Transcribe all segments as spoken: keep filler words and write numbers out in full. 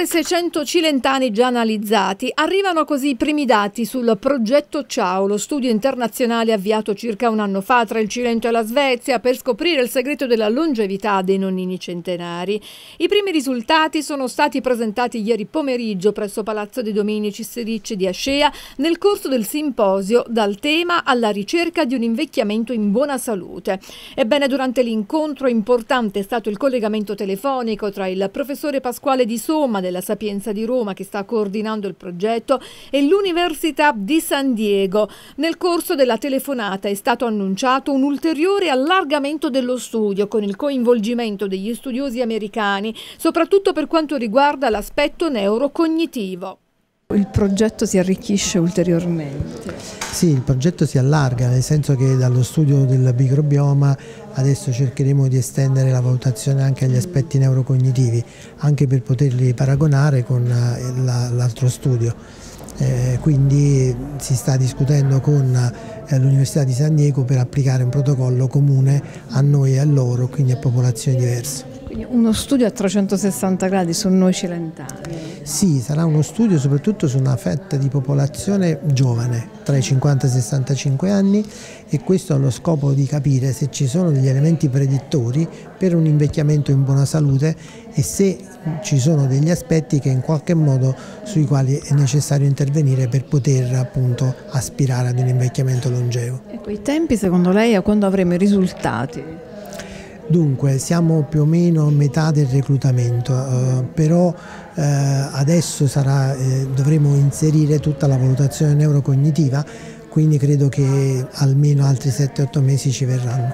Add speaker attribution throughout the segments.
Speaker 1: seicento cilentani già analizzati, arrivano così i primi dati sul progetto Ciao, lo studio internazionale avviato circa un anno fa tra il Cilento e la Svezia per scoprire il segreto della longevità dei nonnini centenari. I primi risultati sono stati presentati ieri pomeriggio presso Palazzo dei Dominici Sericci di Ascea nel corso del simposio Dal tema alla ricerca di un invecchiamento in buona salute. Ebbene, durante l'incontro importante è stato il collegamento telefonico tra il professore Pasquale Di Somma della Sapienza di Roma, che sta coordinando il progetto, e l'Università di San Diego. Nel corso della telefonata è stato annunciato un ulteriore allargamento dello studio con il coinvolgimento degli studiosi americani, soprattutto per quanto riguarda l'aspetto neurocognitivo.
Speaker 2: Il progetto si arricchisce ulteriormente.
Speaker 3: Sì, il progetto si allarga, nel senso che dallo studio del microbioma adesso cercheremo di estendere la valutazione anche agli aspetti neurocognitivi, anche per poterli paragonare con l'altro studio. Eh, quindi si sta discutendo con eh, l'Università di San Diego per applicare un protocollo comune a noi e a loro, quindi a popolazioni diverse.
Speaker 2: Quindi uno studio a trecentosessanta gradi su noi cilentani.
Speaker 3: Sì, sarà uno studio soprattutto su una fetta di popolazione giovane, tra i cinquanta e i sessantacinque anni, e questo ha lo scopo di capire se ci sono degli elementi predittori per un invecchiamento in buona salute e se ci sono degli aspetti che in qualche modo sui quali è necessario intervenire per poter appunto aspirare ad un invecchiamento longevo.
Speaker 2: Ecco, i tempi secondo lei a quando avremo i risultati?
Speaker 3: Dunque, siamo più o meno a metà del reclutamento, eh, però eh, adesso sarà, eh, dovremo inserire tutta la valutazione neurocognitiva, quindi credo che almeno altri sette otto mesi ci verranno.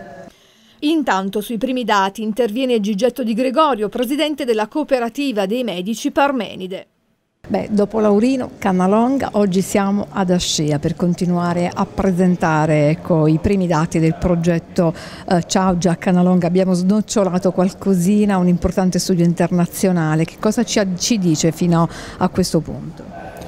Speaker 1: Intanto sui primi dati interviene Gigetto Di Gregorio, presidente della cooperativa dei medici Parmenide.
Speaker 2: Beh, dopo Laurino, Cannalonga, oggi siamo ad Ascea per continuare a presentare ecco, i primi dati del progetto eh, Ciao. Già a Cannalonga abbiamo snocciolato qualcosina, un importante studio internazionale. Che cosa ci, ci dice fino a questo punto?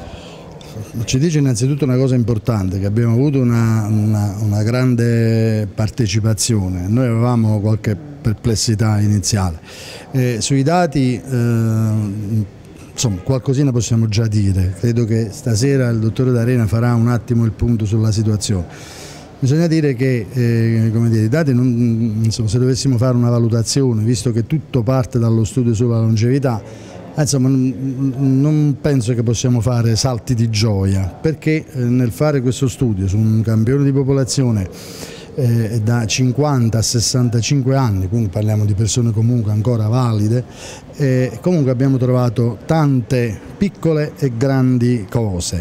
Speaker 4: Ci dice innanzitutto una cosa importante, che abbiamo avuto una, una, una grande partecipazione. Noi avevamo qualche perplessità iniziale. Eh, sui dati eh, insomma, qualcosina possiamo già dire. Credo che stasera il dottore D'Arena farà un attimo il punto sulla situazione. Bisogna dire che eh, come dire, i dati, non, insomma, se dovessimo fare una valutazione, visto che tutto parte dallo studio sulla longevità, insomma, non penso che possiamo fare salti di gioia, perché eh, nel fare questo studio su un campione di popolazione Eh, da cinquanta a sessantacinque anni, quindi parliamo di persone comunque ancora valide, eh, comunque abbiamo trovato tante piccole e grandi cose,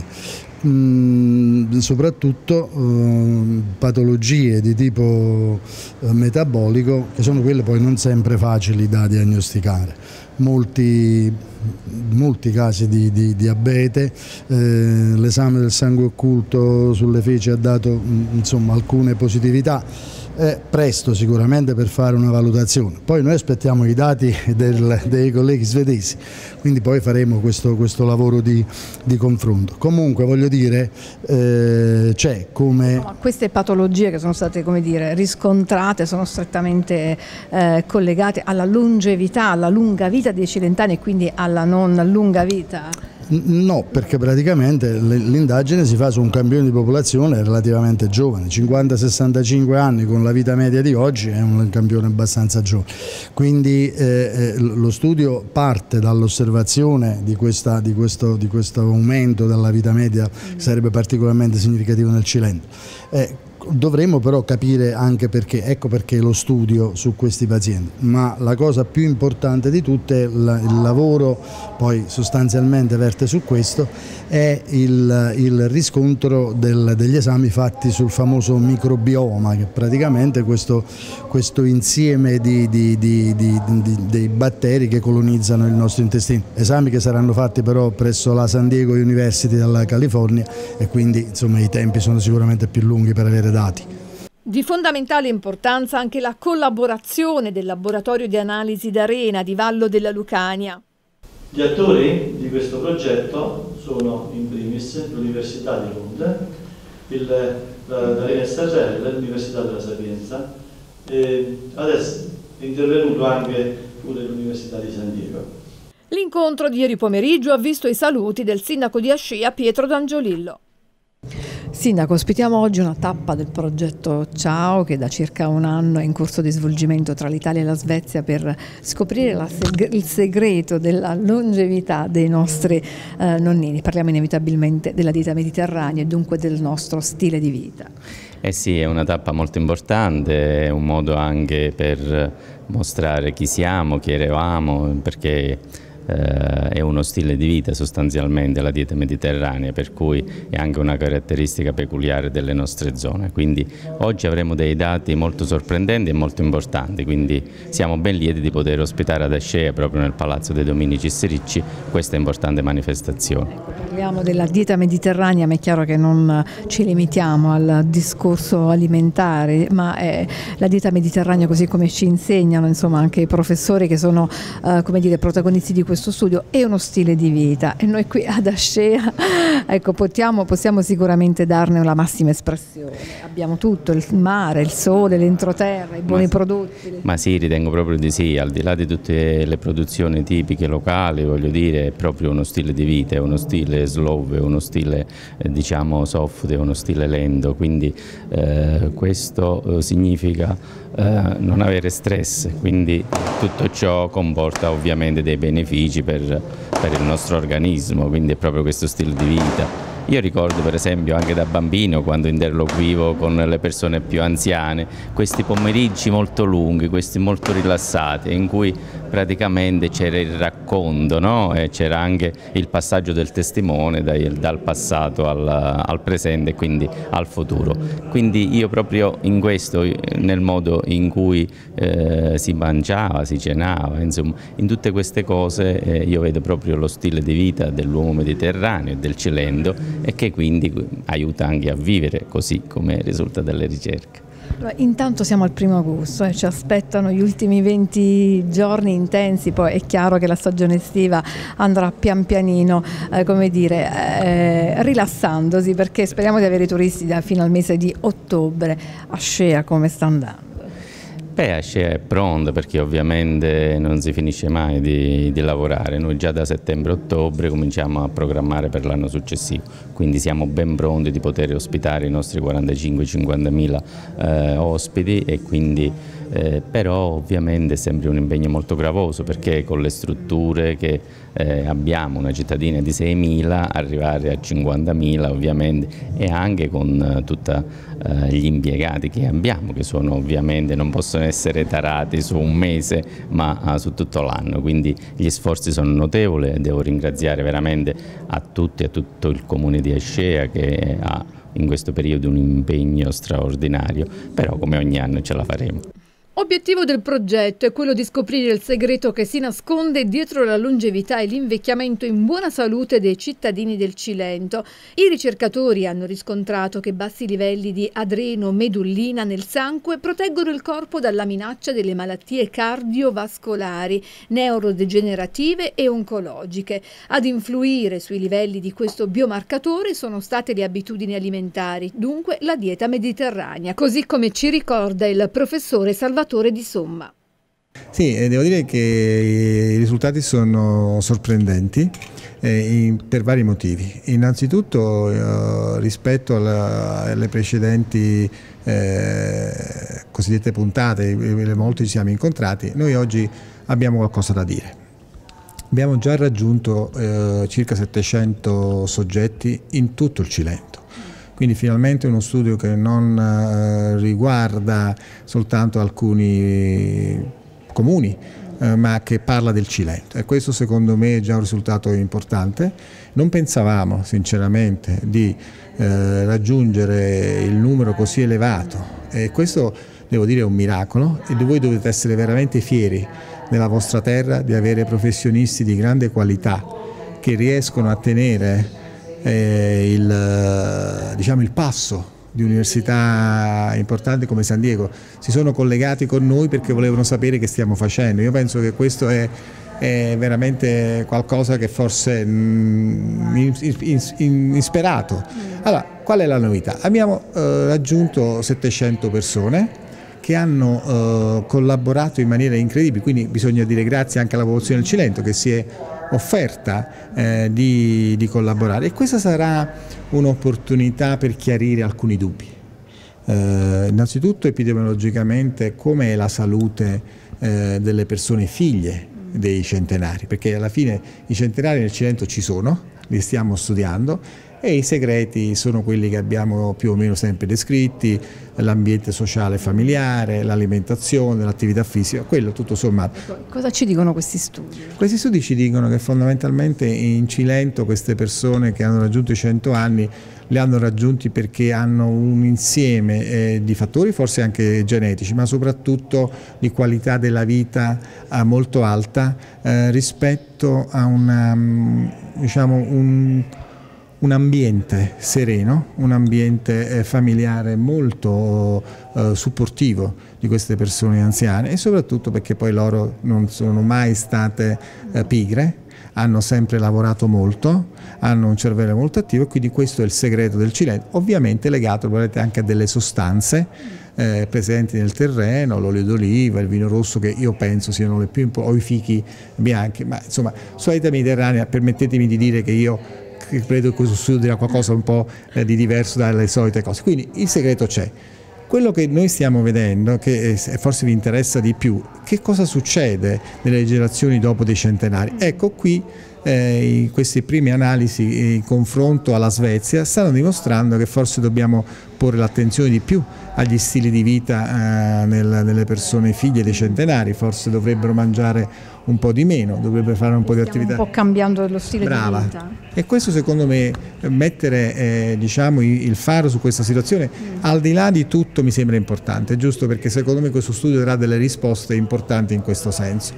Speaker 4: mm, soprattutto eh, patologie di tipo eh, metabolico, che sono quelle poi non sempre facili da diagnosticare. Molti, molti casi di, di diabete, eh, l'esame del sangue occulto sulle feci ha dato insomma alcune positività, eh, presto sicuramente per fare una valutazione. Poi noi aspettiamo i dati del, dei colleghi svedesi, quindi poi faremo questo, questo lavoro di, di confronto. Comunque voglio dire, eh, c'è come...
Speaker 2: No, queste patologie che sono state come dire, riscontrate sono strettamente eh, collegate alla longevità, alla lunga vita dei cilentani e quindi alla non lunga vita?
Speaker 4: No, perché praticamente l'indagine si fa su un campione di popolazione relativamente giovane, cinquanta sessantacinque anni con la vita media di oggi è un campione abbastanza giovane, quindi eh, lo studio parte dall'osservazione di, questa, di, questo, di questo aumento della vita media che sarebbe particolarmente significativo nel Cilento. Eh, Dovremmo però capire anche perché, ecco perché lo studio su questi pazienti, ma la cosa più importante di tutte, il, il lavoro poi sostanzialmente verte su questo, è il, il riscontro del, degli esami fatti sul famoso microbioma, che praticamente questo, questo insieme di, di, di, di, di, dei batteri che colonizzano il nostro intestino. Esami che saranno fatti però presso la San Diego University della California e quindi insomma i tempi sono sicuramente più lunghi per avere dati.
Speaker 1: Di fondamentale importanza anche la collaborazione del laboratorio di analisi d'Arena di Vallo della Lucania.
Speaker 5: Gli attori di questo progetto sono in primis l'Università di Lund, l'Arena Stagella, l'Università della Sapienza e adesso è intervenuto anche pure l'Università di San Diego.
Speaker 1: L'incontro di ieri pomeriggio ha visto i saluti del sindaco di Ascea Pietro D'Angiolillo.
Speaker 2: Sindaco, ospitiamo oggi una tappa del progetto Ciao che da circa un anno è in corso di svolgimento tra l'Italia e la Svezia per scoprire la seg- il segreto della longevità dei nostri eh, nonnini. Parliamo inevitabilmente della dieta mediterranea e dunque del nostro stile di vita.
Speaker 6: Eh sì, è una tappa molto importante, è un modo anche per mostrare chi siamo, chi eravamo, perché Eh, è uno stile di vita sostanzialmente la dieta mediterranea, per cui è anche una caratteristica peculiare delle nostre zone. Quindi oggi avremo dei dati molto sorprendenti e molto importanti, quindi siamo ben lieti di poter ospitare ad Ascea, proprio nel Palazzo dei Dominici Ricci, questa importante manifestazione.
Speaker 2: Parliamo della dieta mediterranea, ma è chiaro che non ci limitiamo al discorso alimentare, ma è la dieta mediterranea, così come ci insegnano insomma anche i professori che sono eh, come dire, protagonisti di questo questo studio, è uno stile di vita e noi qui ad Ascea ecco, possiamo, possiamo sicuramente darne la massima espressione. Abbiamo tutto, il mare, il sole, l'entroterra, i buoni ma, prodotti.
Speaker 6: Ma sì, ritengo proprio di sì, al di là di tutte le produzioni tipiche locali, voglio dire, è proprio uno stile di vita, è uno stile slow, è uno stile eh, diciamo soft, è uno stile lento, quindi eh, questo eh, significa eh, non avere stress, quindi tutto ciò comporta ovviamente dei benefici Per, per il nostro organismo, quindi è proprio questo stile di vita. Io ricordo per esempio anche da bambino, quando interloquivo con le persone più anziane, questi pomeriggi molto lunghi, questi molto rilassati, in cui praticamente c'era il racconto, no? E c'era anche il passaggio del testimone dai, dal passato al, al presente e quindi al futuro. Quindi io proprio in questo, nel modo in cui eh, si mangiava, si cenava, insomma, in tutte queste cose eh, io vedo proprio lo stile di vita dell'uomo mediterraneo e del cilento, e che quindi aiuta anche a vivere così come risulta dalle ricerche.
Speaker 2: Intanto siamo al primo agosto, eh, ci aspettano gli ultimi venti giorni intensi, poi è chiaro che la stagione estiva andrà pian pianino, eh, come dire, eh, rilassandosi, perché speriamo di avere i turisti da fino al mese di ottobre. Ascea come sta andando?
Speaker 6: Beh, Ascea è pronta, perché ovviamente non si finisce mai di, di lavorare. Noi già da settembre-ottobre cominciamo a programmare per l'anno successivo, quindi siamo ben pronti di poter ospitare i nostri quarantacinque cinquantamila eh, ospiti, e quindi eh, però ovviamente è sempre un impegno molto gravoso, perché con le strutture che eh, abbiamo, una cittadina di seimila, arrivare a cinquantamila ovviamente, e anche con eh, tutti eh, gli impiegati che abbiamo, che sono ovviamente, non possono essere tarati su un mese, ma uh, su tutto l'anno, quindi gli sforzi sono notevoli e devo ringraziare veramente a tutti, a tutto il comune di Ascea che ha in questo periodo un impegno straordinario, però come ogni anno ce la faremo.
Speaker 1: Obiettivo del progetto è quello di scoprire il segreto che si nasconde dietro la longevità e l'invecchiamento in buona salute dei cittadini del Cilento. I ricercatori hanno riscontrato che bassi livelli di adrenomedullina nel sangue proteggono il corpo dalla minaccia delle malattie cardiovascolari, neurodegenerative e oncologiche. Ad influire sui livelli di questo biomarcatore sono state le abitudini alimentari, dunque la dieta mediterranea, così come ci ricorda il professore Salvatore Di Somma.
Speaker 7: Sì, devo dire che i risultati sono sorprendenti eh, in, per vari motivi. Innanzitutto eh, rispetto alla, alle precedenti eh, cosiddette puntate, le molte ci siamo incontrati, noi oggi abbiamo qualcosa da dire. Abbiamo già raggiunto eh, circa settecento soggetti in tutto il Cilento. Quindi finalmente uno studio che non eh, riguarda soltanto alcuni comuni, eh, ma che parla del Cilento, e questo secondo me è già un risultato importante. Non pensavamo sinceramente di eh, raggiungere il numero così elevato, e questo devo dire è un miracolo, e voi dovete essere veramente fieri nella vostra terra di avere professionisti di grande qualità che riescono a tenere Eh, il, diciamo, il passo di università importanti come San Diego. Si sono collegati con noi perché volevano sapere che stiamo facendo. Io penso che questo è, è veramente qualcosa che forse mh, in, in, in, insperato. Allora, qual è la novità? Abbiamo eh, raggiunto settecento persone che hanno eh, collaborato in maniera incredibile, quindi bisogna dire grazie anche alla popolazione del Cilento che si è offerta eh, di, di collaborare, e questa sarà un'opportunità per chiarire alcuni dubbi. Eh, innanzitutto epidemiologicamente com'è la salute eh, delle persone figlie dei centenari, perché alla fine i centenari nel Cilento ci sono, li stiamo studiando, e i segreti sono quelli che abbiamo più o meno sempre descritti: l'ambiente sociale familiare, l'alimentazione, l'attività fisica, quello tutto sommato.
Speaker 2: Cosa ci dicono questi studi?
Speaker 7: Questi studi ci dicono che fondamentalmente in Cilento queste persone che hanno raggiunto i cento anni li hanno raggiunti perché hanno un insieme eh, di fattori, forse anche genetici, ma soprattutto di qualità della vita eh, molto alta eh, rispetto a una, diciamo, un, un ambiente sereno, un ambiente eh, familiare molto eh, supportivo di queste persone anziane, e soprattutto perché poi loro non sono mai state eh, pigre, hanno sempre lavorato molto, hanno un cervello molto attivo, e quindi questo è il segreto del Cilento, ovviamente legato anche a delle sostanze eh, presenti nel terreno, l'olio d'oliva, il vino rosso, che io penso siano le più importanti, o i fichi bianchi, ma insomma sulla dieta mediterranea permettetemi di dire che io credo che questo studio dirà qualcosa un po' eh, di diverso dalle solite cose, quindi il segreto c'è. Quello che noi stiamo vedendo, che forse vi interessa di più, che cosa succede nelle generazioni dopo dei centenari? Ecco qui eh, in queste prime analisi in confronto alla Svezia stanno dimostrando che forse dobbiamo porre l'attenzione di più agli stili di vita eh, nel, nelle persone figlie dei centenari, forse dovrebbero mangiare un po' di meno, dovrebbero fare un po' di attività.
Speaker 2: Un po' cambiando lo stile
Speaker 7: Brava.
Speaker 2: di vita.
Speaker 7: E questo secondo me, mettere eh, diciamo, il faro su questa situazione, mm. al di là di tutto mi sembra importante, giusto perché secondo me questo studio darà delle risposte importanti in questo senso.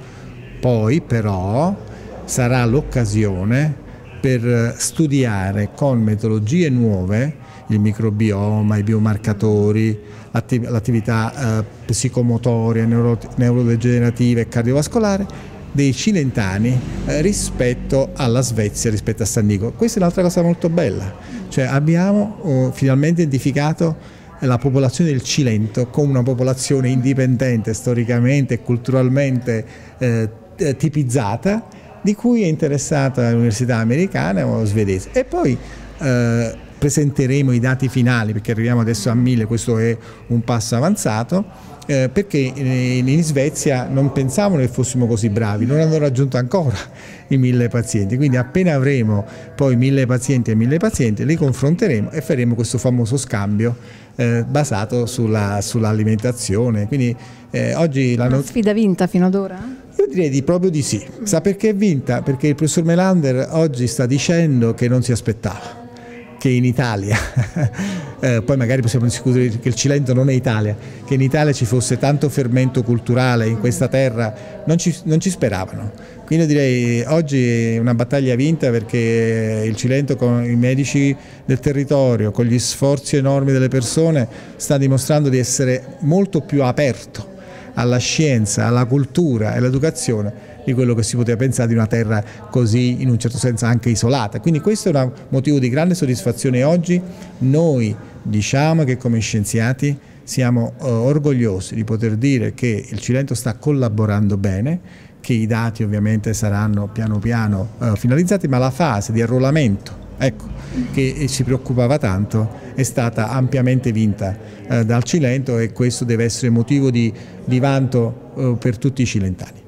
Speaker 7: Poi però sarà l'occasione per studiare con metodologie nuove il microbioma, i biomarcatori, l'attività eh, psicomotoria, neuro, neurodegenerativa e cardiovascolare dei cilentani eh, rispetto alla Svezia, rispetto a San Nicola. Questa è un'altra cosa molto bella, cioè abbiamo oh, finalmente identificato la popolazione del Cilento come una popolazione indipendente storicamente e culturalmente eh, tipizzata, di cui è interessata l'università americana o svedese. E poi eh, presenteremo i dati finali, perché arriviamo adesso a mille, questo è un passo avanzato, eh, perché in, in Svezia non pensavano che fossimo così bravi, non hanno raggiunto ancora i mille pazienti, quindi appena avremo poi mille pazienti e mille pazienti li confronteremo e faremo questo famoso scambio eh, basato sulla, sull'alimentazione. Quindi eh, oggi la
Speaker 2: Una sfida vinta fino ad ora?
Speaker 7: Io direi di proprio di sì. Sa perché è vinta? Perché il professor Melander oggi sta dicendo che non si aspettava che in Italia, eh, poi magari possiamo discutere che il Cilento non è Italia, che in Italia ci fosse tanto fermento culturale in questa terra, non ci, non ci speravano. Quindi io direi oggi è una battaglia vinta, perché il Cilento con i medici del territorio, con gli sforzi enormi delle persone, sta dimostrando di essere molto più aperto alla scienza, alla cultura e all'educazione di quello che si poteva pensare di una terra così in un certo senso anche isolata. Quindi questo è un motivo di grande soddisfazione. Oggi noi diciamo che come scienziati siamo uh, orgogliosi di poter dire che il Cilento sta collaborando bene, che i dati ovviamente saranno piano piano uh, finalizzati, ma la fase di arruolamento, ecco, che ci preoccupava tanto, è stata ampiamente vinta eh, dal Cilento, e questo deve essere motivo di, di vanto eh, per tutti i cilentani.